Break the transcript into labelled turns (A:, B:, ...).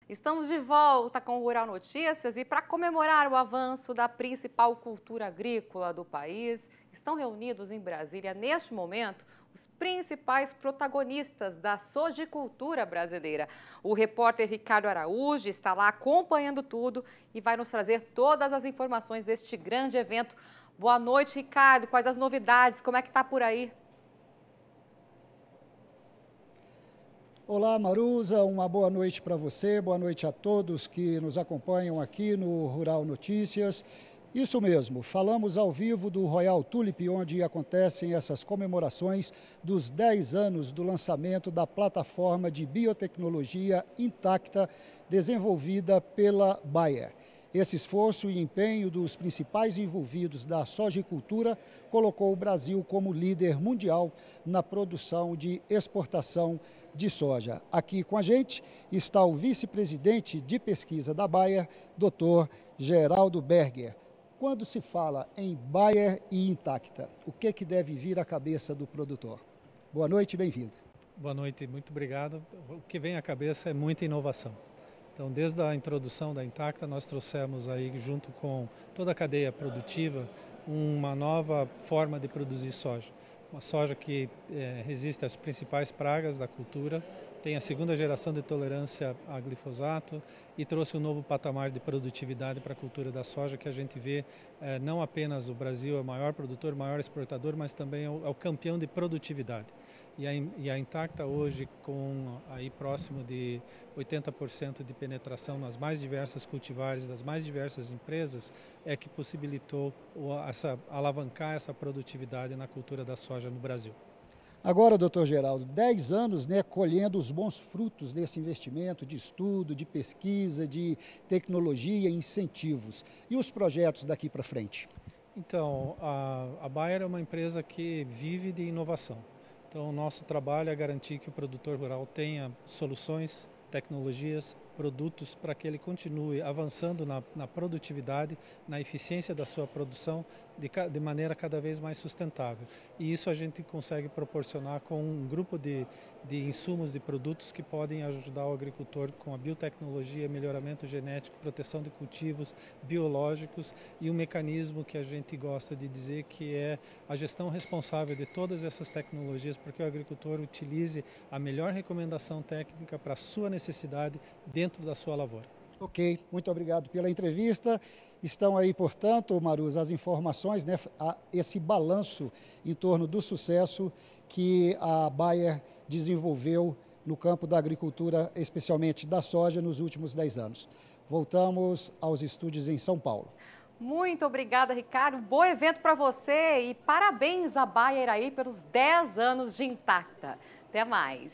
A: Estamos de volta com o Rural Notícias e para comemorar o avanço da principal cultura agrícola do país, estão reunidos em Brasília, neste momento, os principais protagonistas da sojicultura brasileira. O repórter Ricardo Araújo está lá acompanhando tudo e vai nos trazer todas as informações deste grande evento. Boa noite, Ricardo. Quais as novidades? Como é que está por aí?
B: Olá, Maruza, uma boa noite para você, boa noite a todos que nos acompanham aqui no Rural Notícias. Isso mesmo, falamos ao vivo do Royal Tulip, onde acontecem essas comemorações dos 10 anos do lançamento da plataforma de biotecnologia Intacta, desenvolvida pela Bayer. Esse esforço e empenho dos principais envolvidos da sojicultura colocou o Brasil como líder mundial na produção de exportação de soja. Aqui com a gente está o vice-presidente de pesquisa da Bayer, Dr. Geraldo Berger. Quando se fala em Bayer e Intacta, o que deve vir à cabeça do produtor? Boa noite e bem-vindo.
C: Boa noite, muito obrigado. O que vem à cabeça é muita inovação. Então, desde a introdução da Intacta, nós trouxemos aí, junto com toda a cadeia produtiva, uma nova forma de produzir soja. Uma soja que resiste às principais pragas da cultura, tem a segunda geração de tolerância a glifosato e trouxe um novo patamar de produtividade para a cultura da soja, que a gente vê não apenas o Brasil é o maior produtor, maior exportador, mas também é o campeão de produtividade. E a Intacta hoje, com aí próximo de 80% de penetração nas mais diversas cultivares das mais diversas empresas, é que possibilitou alavancar essa produtividade na cultura da soja no Brasil.
B: Agora, doutor Geraldo, 10 anos colhendo os bons frutos desse investimento de estudo, de pesquisa, de tecnologia e incentivos. E os projetos daqui para frente?
C: Então, a Bayer é uma empresa que vive de inovação. Então, o nosso trabalho é garantir que o produtor rural tenha soluções, tecnologias, produtos para que ele continue avançando na produtividade, na eficiência da sua produção de maneira cada vez mais sustentável. E isso a gente consegue proporcionar com um grupo de insumos e produtos que podem ajudar o agricultor com a biotecnologia, melhoramento genético, proteção de cultivos biológicos e um mecanismo que a gente gosta de dizer que é a gestão responsável de todas essas tecnologias para que o agricultor utilize a melhor recomendação técnica para a sua necessidade dentro da sua lavoura.
B: Ok, muito obrigado pela entrevista. Estão aí, portanto, Maruza, as informações, esse balanço em torno do sucesso que a Bayer desenvolveu no campo da agricultura, especialmente da soja, nos últimos 10 anos. Voltamos aos estúdios em São Paulo.
A: Muito obrigada, Ricardo. Bom evento para você e parabéns à Bayer aí pelos 10 anos de Intacta. Até mais.